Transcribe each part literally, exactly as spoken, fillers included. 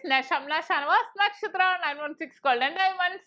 Shamna Shanwas, Nakshatra nine one six Golden Diamonds.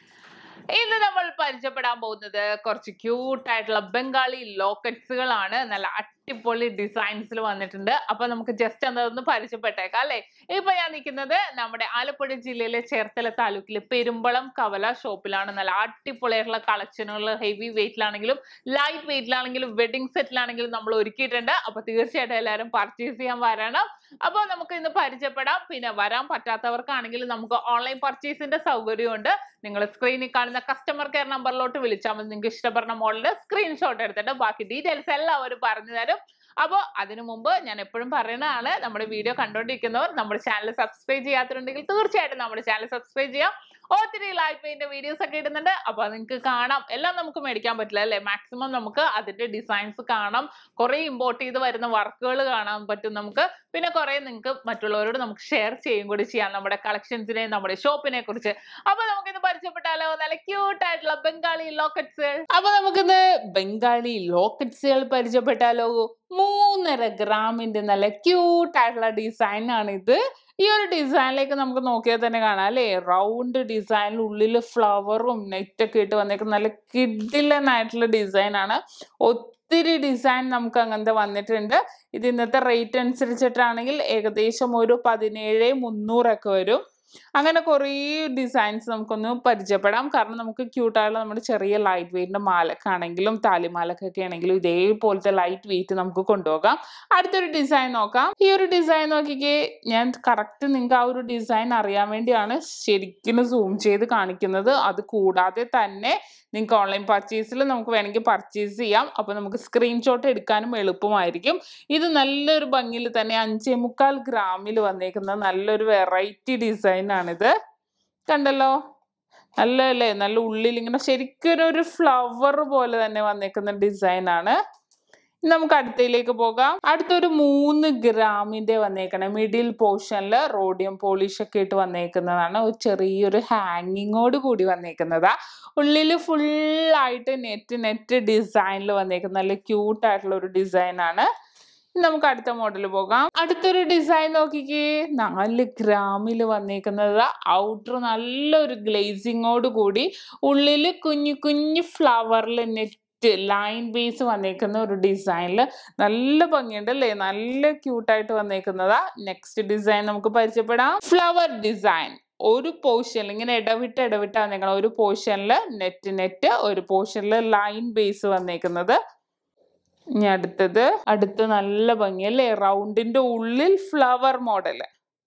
ഇന്ന് നമ്മൾ പരിചയപ്പെടാൻ പോകുന്നത് കുറച്ച് ക്യൂട്ട് ആയിട്ടുള്ള ബംഗാളി ലോക്കറ്റ്സുകളാണ്. നല്ല അടിപൊളി ഡിസൈൻസിൽ വന്നിട്ടുണ്ട്. അപ്പൊ നമുക്ക് ജസ്റ്റ് അതൊന്ന് പരിചയപ്പെട്ടേക്കാം അല്ലേ. ഇപ്പൊ ഞാൻ നിൽക്കുന്നത് നമ്മുടെ ആലപ്പുഴ ജില്ലയിലെ ചേർത്തല താലൂക്കിലെ പെരുമ്പളം കവല ഷോപ്പിലാണ്. നല്ല അടിപൊളിയായിട്ടുള്ള കളക്ഷനുകൾ ഹെവി വെയിറ്റിലാണെങ്കിലും ലൈറ്റ് വെയിറ്റിലാണെങ്കിലും വെഡിങ് സെറ്റിലാണെങ്കിലും നമ്മൾ ഒരുക്കിയിട്ടുണ്ട്. അപ്പൊ തീർച്ചയായിട്ടും എല്ലാവരും പർച്ചേസ് ചെയ്യാൻ വരണം. അപ്പോൾ നമുക്ക് ഇന്ന് പരിചയപ്പെടാം. പിന്നെ വരാൻ പറ്റാത്തവർക്കാണെങ്കിൽ നമുക്ക് ഓൺലൈൻ പർച്ചേസിന്റെ സൗകര്യമുണ്ട്. നിങ്ങൾ സ്ക്രീനിൽ കാണുന്ന കസ്റ്റമർ കെയർ നമ്പറിലോട്ട് വിളിച്ചാൽ മതി. നിങ്ങൾക്ക് ഇഷ്ടപ്പെടുന്ന മോഡലിന്റെ സ്ക്രീൻഷോട്ട് എടുത്തിട്ട് ബാക്കി ഡീറ്റെയിൽസ് എല്ലാവരും പറഞ്ഞു തരും. അപ്പോൾ അതിനു മുമ്പ് ഞാൻ എപ്പോഴും പറയുന്നതാണ്, നമ്മുടെ വീഡിയോ കണ്ടുകൊണ്ടിരിക്കുന്നവർ നമ്മുടെ ചാനൽ സബ്സ്ക്രൈബ് ചെയ്യാത്തതുണ്ടെങ്കിൽ തീർച്ചയായിട്ടും നമ്മുടെ ചാനൽ സബ്സ്ക്രൈബ് ചെയ്യാം. ഒത്തിരി ലൈറ്റ് വെയിന്റെ വീഡിയോസ് ഒക്കെ ഇടുന്നുണ്ട്. അപ്പൊ നിങ്ങൾക്ക് കാണാം. എല്ലാം നമുക്ക് മേടിക്കാൻ പറ്റില്ല അല്ലെ. മാക്സിമം നമുക്ക് അതിന്റെ ഡിസൈൻസ് കാണാം. കുറെ ഇമ്പോർട്ട് ചെയ്ത് വരുന്ന വർക്കുകൾ കാണാൻ പറ്റും നമുക്ക്. പിന്നെ കുറെ നിങ്ങൾക്ക് മറ്റുള്ളവരോട് നമുക്ക് ഷെയർ ചെയ്യും കൂടി ചെയ്യാം നമ്മുടെ കളക്ഷൻസിനെ, നമ്മുടെ ഷോപ്പിനെ കുറിച്ച്. അപ്പൊ നമുക്കിത് പരിചയപ്പെട്ടാലോ. നല്ല ക്യൂട്ട് ആയിട്ടുള്ള ബംഗാളി ലോക്കറ്റ്സുകൾ. അപ്പൊ നമുക്കിന്ന് ബംഗാളി ലോക്കറ്റ്സുകൾ പരിചയപ്പെട്ടാലോ. മൂന്നര ഗ്രാമിന്റെ നല്ല ക്യൂട്ട് ആയിട്ടുള്ള ഡിസൈൻ ആണ് ഇത്. ഈ ഒരു ഡിസൈനിലേക്ക് നമുക്ക് നോക്കിയാൽ തന്നെ കാണാം അല്ലേ. റൗണ്ട് ഡിസൈനിൽ ഉള്ളിൽ ഫ്ലവറും നെറ്റൊക്കെ ഇട്ട് വന്നേക്കുന്ന നല്ല കിഡിലനായിട്ടുള്ള ഡിസൈൻ ആണ്. ഒത്തിരി ഡിസൈൻ നമുക്ക് അങ്ങനത്തെ വന്നിട്ടുണ്ട്. ഇത് ഇന്നത്തെ റേറ്റ് അനുസരിച്ചിട്ടാണെങ്കിൽ ഏകദേശം ഒരു പതിനേഴ് മുന്നൂറൊക്കെ വരും. അങ്ങനെ കുറേ ഡിസൈൻസ് നമുക്കൊന്ന് പരിചയപ്പെടാം. കാരണം നമുക്ക് ക്യൂട്ടായിട്ടുള്ള നമ്മുടെ ചെറിയ ലൈറ്റ് വെയിറ്റിന്റെ മാലക്കാണെങ്കിലും താലിമാലക്കൊക്കെ ആണെങ്കിലും ഇതേപോലത്തെ ലൈറ്റ് വെയിറ്റ് നമുക്ക് കൊണ്ടുപോകാം. അടുത്തൊരു ഡിസൈൻ നോക്കാം. ഈ ഒരു ഡിസൈൻ നോക്കിക്കേ. ഞാൻ കറക്റ്റ് നിങ്ങൾക്ക് ആ ഒരു ഡിസൈൻ അറിയാൻ വേണ്ടിയാണ് ശരിക്കും സൂം ചെയ്ത് കാണിക്കുന്നത്. അത് കൂടാതെ തന്നെ നിങ്ങൾക്ക് ഓൺലൈൻ പർച്ചേസിൽ നമുക്ക് വേണമെങ്കിൽ പർച്ചേസ് ചെയ്യാം. അപ്പൊ നമുക്ക് സ്ക്രീൻഷോട്ട് എടുക്കാനും എളുപ്പമായിരിക്കും. ഇത് നല്ലൊരു ഭംഗിയിൽ തന്നെ അഞ്ചേ മുക്കാൽ ഗ്രാമിൽ വന്നേക്കുന്ന നല്ലൊരു വെറൈറ്റി ഡിസൈൻ ആണിത്. കണ്ടല്ലോ, നല്ല അല്ലേ. നല്ല ഉള്ളിൽ ഇങ്ങനെ ശരിക്കും ഒരു ഫ്ലവർ പോലെ തന്നെ വന്നേക്കുന്ന ഡിസൈൻ ആണ്. നമുക്ക് അടുത്തയിലേക്ക് പോകാം. അടുത്തൊരു മൂന്ന് ഗ്രാമിന്റെ വന്നേക്കണ മിഡിൽ പോർഷനില് റോഡിയം പോളിഷ് ഒക്കെ ഇട്ട് വന്നേക്കുന്നതാണ്. ഒരു ചെറിയൊരു ഹാങ്ങിങ്ങോട് കൂടി വന്നേക്കുന്നതാ. ഉള്ളില് ഫുൾ ആയിട്ട് നെറ്റ് നെറ്റ് ഡിസൈനിൽ വന്നേക്കുന്ന നല്ല ക്യൂട്ട് ആയിട്ടുള്ള ഒരു ഡിസൈൻ ആണ്. നമുക്ക് അടുത്ത മോഡൽ പോകാം. അടുത്തൊരു ഡിസൈൻ നോക്കിക്കേ. നാല് ഗ്രാമിൽ വന്നേക്കുന്നത്. ഔട്ടർ നല്ലൊരു ഗ്ലേസിങ്ങോട് കൂടി ഉള്ളില് കുഞ്ഞു കുഞ്ഞു ഫ്ലവറിൽ നെറ്റ് ലൈൻ ബേസ് വന്നേക്കുന്ന ഒരു ഡിസൈനിൽ നല്ല ഭംഗിയുണ്ട് അല്ലേ. നല്ല ക്യൂട്ടായിട്ട് വന്നേക്കുന്നതാ. നെക്സ്റ്റ് ഡിസൈൻ നമുക്ക് പരിചയപ്പെടാം. ഫ്ലവർ ഡിസൈൻ ഒരു പോർഷനിൽ ഇങ്ങനെ ഇടവിട്ട് ഇടവിട്ട് വന്നേക്കണം. ഒരു പോർഷനിൽ നെറ്റ് നെറ്റ് ഒരു പോർഷനിൽ ലൈൻ ബേസ് വന്നേക്കുന്നത്. ഇനി അടുത്തത് അടുത്ത് നല്ല ഭംഗിയല്ലേ. റൗണ്ടിന്റെ ഉള്ളിൽ ഫ്ലവർ മോഡല്.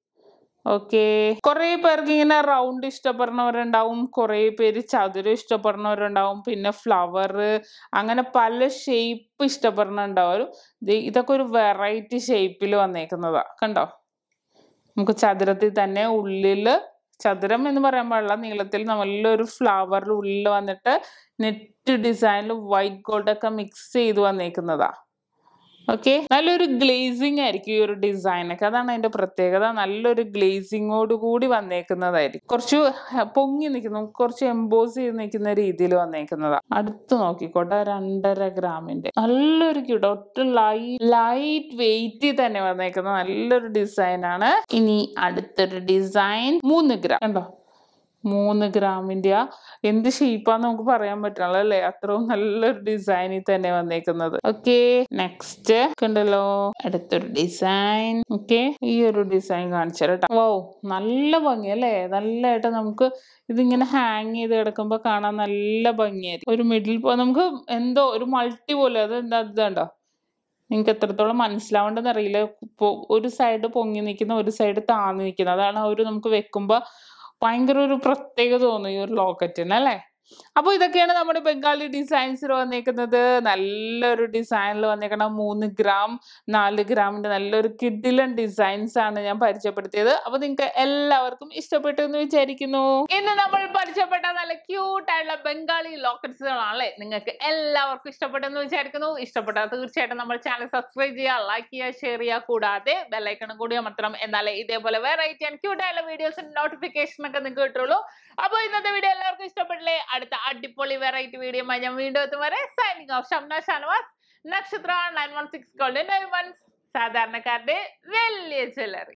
ഓക്കെ, കുറെ പേർക്ക് ഇങ്ങനെ റൗണ്ട് ഇഷ്ടപ്പെടുന്നവരുണ്ടാവും, കുറെ പേര് ചതുരം ഇഷ്ടപ്പെടുന്നവരുണ്ടാവും, പിന്നെ ഫ്ലവർ അങ്ങനെ പല ഷേപ്പ് ഇഷ്ടപ്പെടുന്നുണ്ടാവും. ഇതൊക്കെ ഒരു വെറൈറ്റി ഷേപ്പിൽ വന്നേക്കുന്നതാ. കണ്ടോ, നമുക്ക് ചതുരത്തിൽ തന്നെ ഉള്ളില് ചതുരം എന്ന് പറയാൻ പാടില്ല, നീളത്തിൽ നല്ലൊരു ഫ്ലവറിൽ ഉള്ളിൽ വന്നിട്ട് നെറ്റ് ഡിസൈനിൽ വൈറ്റ് ഗോൾഡ് ഒക്കെ മിക്സ് ചെയ്ത് വന്നേക്കുന്നതാ. ഓക്കെ, നല്ലൊരു ഗ്ലേസിങ് ആയിരിക്കും ഈ ഒരു ഡിസൈനൊക്കെ. അതാണ് അതിന്റെ പ്രത്യേകത. നല്ലൊരു ഗ്ലേസിങ്ങോട് കൂടി വന്നേക്കുന്നതായിരിക്കും. കുറച്ച് പൊങ്ങി നിൽക്കുന്നു, കുറച്ച് എംബോസ് ചെയ്ത് നിൽക്കുന്ന രീതിയിൽ വന്നേക്കുന്നതാ. അടുത്ത് നോക്കിക്കോട്ടെ. രണ്ടര ഗ്രാമിന്റെ നല്ലൊരു ക്യൂട്ട് ഒറ്റ ലൈറ്റ് ലൈറ്റ് വെയിറ്റ് തന്നെ വന്നേക്കുന്ന നല്ലൊരു ഡിസൈൻ ആണ്. ഇനി അടുത്തൊരു ഡിസൈൻ മൂന്ന് ഗ്രാം. കണ്ടോ, മൂന്ന് ഗ്രാമിന്റെ എന്ത് ഷേപ്പാന്ന് നമുക്ക് പറയാൻ പറ്റില്ല അല്ലേ. അത്രയും നല്ലൊരു ഡിസൈനിൽ തന്നെ വന്നേക്കുന്നത്. ഓക്കെ, നെക്സ്റ്റ് കണ്ടല്ലോ അടുത്തൊരു ഡിസൈൻ. ഓക്കെ, ഈ ഒരു ഡിസൈൻ കാണിച്ചു കേട്ടോ. വൗ, നല്ല ഭംഗി അല്ലേ. നല്ലതായിട്ട് നമുക്ക് ഇതിങ്ങനെ ഹാങ് ചെയ്ത് കിടക്കുമ്പോ കാണാൻ നല്ല ഭംഗിയായിരിക്കും. ഒരു മിഡിൽ നമുക്ക് എന്തോ ഒരു മൾട്ടി പോലെ. അത് എന്താ ഇതുണ്ടോ, നിങ്ങൾക്ക് എത്രത്തോളം മനസ്സിലാവേണ്ടെന്ന് അറിയില്ല. ഒരു സൈഡ് പൊങ്ങി നിൽക്കുന്ന, ഒരു സൈഡ് താന്ന് നിൽക്കുന്ന. അതാണ് ഒരു നമുക്ക് വെക്കുമ്പോ ഭയങ്കര ഒരു പ്രത്യേകത തോന്നും ഈ ഒരു ലോക്കറ്റിന് അല്ലേ. അപ്പൊ ഇതൊക്കെയാണ് നമ്മുടെ ബംഗാളി ഡിസൈൻസിൽ വന്നേക്കുന്നത്. നല്ലൊരു ഡിസൈനിൽ വന്നേക്കണ മൂന്ന് ഗ്രാം നാല് ഗ്രാമിന്റെ നല്ലൊരു കിഡിലൻ ഡിസൈൻസ് ആണ് ഞാൻ പരിചയപ്പെടുത്തിയത്. അപ്പൊ നിങ്ങൾക്ക് എല്ലാവർക്കും ഇഷ്ടപ്പെട്ടു എന്ന് വിചാരിക്കുന്നു. ഇന്ന് നമ്മൾ പരിചയപ്പെട്ട നല്ല ക്യൂട്ട് ആയിട്ടുള്ള ബംഗാളി ലോക്കറ്റ്സുകളാണല്ലേ. നിങ്ങൾക്ക് എല്ലാവർക്കും ഇഷ്ടപ്പെട്ടെന്ന് വിചാരിക്കുന്നു. ഇഷ്ടപ്പെട്ടാൽ തീർച്ചയായിട്ടും നമ്മൾ ചാനൽ സബ്സ്ക്രൈബ് ചെയ്യുക, ലൈക്ക് ചെയ്യുക, ഷെയർ ചെയ്യുക. കൂടാതെ ബെല്ലൈക്കണും കൂടി അമർത്തണം. എന്നാലേ ഇതേപോലെ വെറൈറ്റി ആൻഡ് ക്യൂട്ട് ആയിട്ടുള്ള വീഡിയോസിന്റെ നോട്ടിഫിക്കേഷൻ ഒക്കെ നിങ്ങൾക്ക് കിട്ടുള്ളൂ. അപ്പൊ ഇന്നത്തെ വീഡിയോ എല്ലാവർക്കും ഇഷ്ടപ്പെട്ടില്ലേ. അടുത്ത അടിപൊളി വെറൈറ്റി വീഡിയോ ഞാൻ വീണ്ടും എത്തും വരെ signing off. Shamna Shanavas, Nakshatra nine one six golden diamonds, സാധാരണക്കാരുടെ വലിയ ജ്വല്ലറി.